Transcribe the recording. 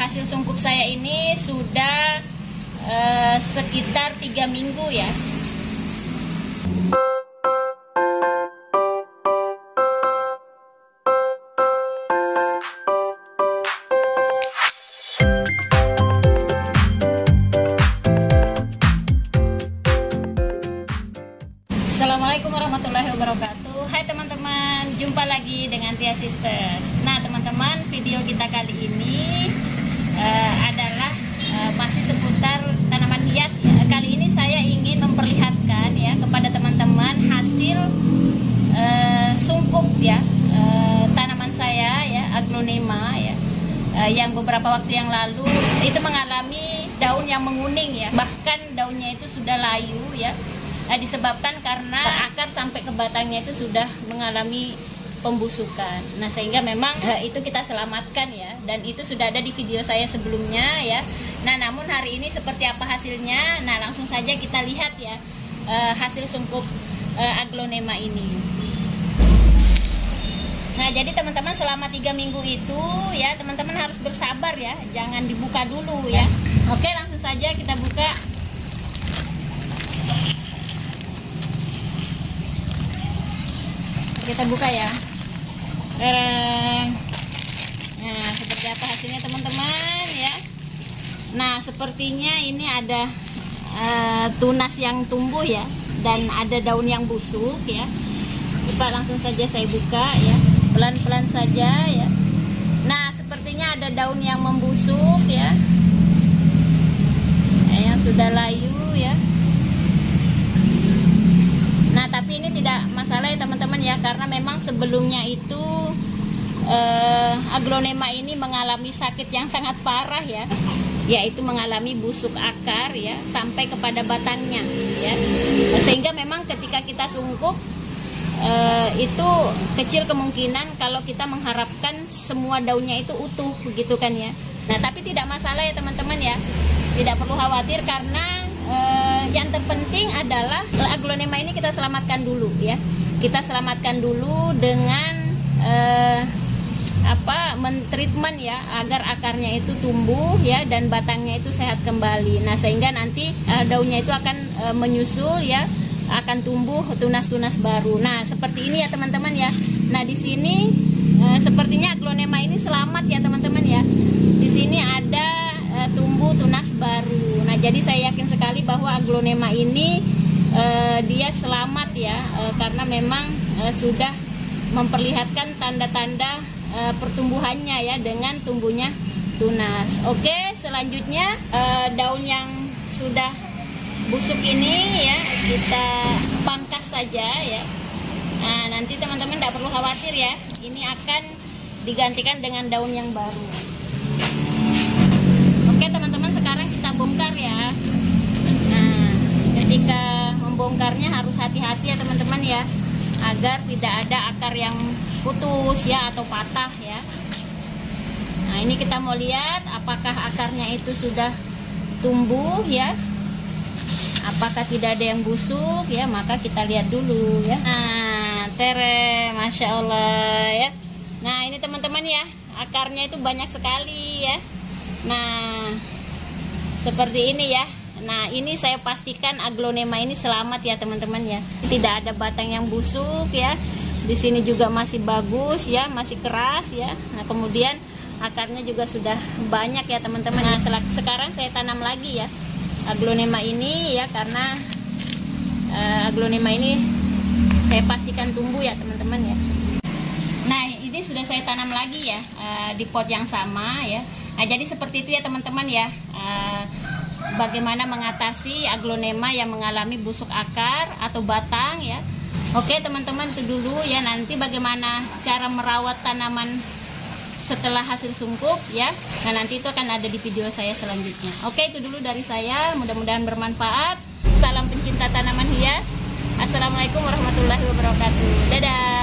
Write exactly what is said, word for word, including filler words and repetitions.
hasil sungkup saya ini sudah uh, sekitar tiga minggu ya. Assalamualaikum warahmatullahi wabarakatuh. Hai teman-teman, jumpa lagi dengan Tia Sisters. Nah teman-teman, video kita kali ini uh, adalah uh, masih seputar tanaman hias ya. Kali ini saya ingin memperlihatkan ya kepada teman-teman hasil uh, sungkup ya uh, tanaman saya ya, aglonema ya, uh, yang beberapa waktu yang lalu itu mengalami daun yang menguning ya, bahkan daunnya itu sudah layu ya. Nah, disebabkan karena akar sampai ke batangnya itu sudah mengalami pembusukan. Nah, sehingga memang eh, itu kita selamatkan ya, dan itu sudah ada di video saya sebelumnya ya. Nah, namun hari ini seperti apa hasilnya? Nah, langsung saja kita lihat ya eh, hasil sungkup eh, aglonema ini. Nah, jadi teman-teman selama tiga minggu itu ya, teman-teman harus bersabar ya, jangan dibuka dulu ya. Oke, langsung saja kita buka. Kita buka ya. Nah, seperti apa hasilnya teman-teman ya. Nah, sepertinya ini ada uh, tunas yang tumbuh ya, dan ada daun yang busuk ya. Coba langsung saja saya buka ya, pelan-pelan saja ya. Nah, sepertinya ada daun yang membusuk ya, yang sudah layu ya. Nah, tapi ini tidak masalah ya teman-teman ya, karena memang sebelumnya itu eh, aglonema ini mengalami sakit yang sangat parah ya, yaitu mengalami busuk akar ya sampai kepada batangnya ya. Sehingga memang ketika kita sungkup eh, itu kecil kemungkinan kalau kita mengharapkan semua daunnya itu utuh begitu kan ya. Nah, tapi tidak masalah ya teman-teman ya, tidak perlu khawatir karena Uh, yang terpenting adalah aglonema ini kita selamatkan dulu ya. Kita selamatkan dulu dengan uh, apa mentreatment ya, agar akarnya itu tumbuh ya dan batangnya itu sehat kembali. Nah, sehingga nanti uh, daunnya itu akan uh, menyusul ya, akan tumbuh tunas-tunas baru. Nah, seperti ini ya teman-teman ya. Nah, di sini uh, sepertinya aglonema ini selamat ya teman-teman ya. Di sini ada uh, tumbuh tunas baru. Nah, jadi saya yakin sekali bahwa aglonema ini uh, dia selamat ya, uh, karena memang uh, sudah memperlihatkan tanda-tanda uh, pertumbuhannya ya dengan tumbuhnya tunas. Oke, selanjutnya uh, daun yang sudah busuk ini ya kita pangkas saja ya. Nah, nanti teman-teman tidak perlu khawatir ya, ini akan digantikan dengan daun yang baru. Oke teman-teman, sekarang kita bongkar ya. Nah, ketika membongkarnya harus hati-hati ya teman-teman ya, agar tidak ada akar yang putus ya atau patah ya. Nah, ini kita mau lihat apakah akarnya itu sudah tumbuh ya, apakah tidak ada yang busuk ya, maka kita lihat dulu ya. Nah, tere, masya Allah ya. Nah, ini teman-teman ya, akarnya itu banyak sekali ya. Nah, seperti ini ya. Nah, ini saya pastikan aglonema ini selamat ya teman-teman ya. Tidak ada batang yang busuk ya. Di sini juga masih bagus ya, masih keras ya. Nah, kemudian akarnya juga sudah banyak ya teman-teman. Nah, sekarang saya tanam lagi ya aglonema ini ya, karena uh, aglonema ini saya pastikan tumbuh ya teman-teman ya. Nah, ini sudah saya tanam lagi ya uh, di pot yang sama ya. Nah, jadi seperti itu ya teman-teman ya, uh, bagaimana mengatasi aglonema yang mengalami busuk akar atau batang ya. Oke teman-teman, itu dulu ya. Nanti bagaimana cara merawat tanaman setelah hasil sungkup ya. Nah, nanti itu akan ada di video saya selanjutnya. Oke, itu dulu dari saya, mudah-mudahan bermanfaat. Salam pencinta tanaman hias. Assalamualaikum warahmatullahi wabarakatuh. Dadah.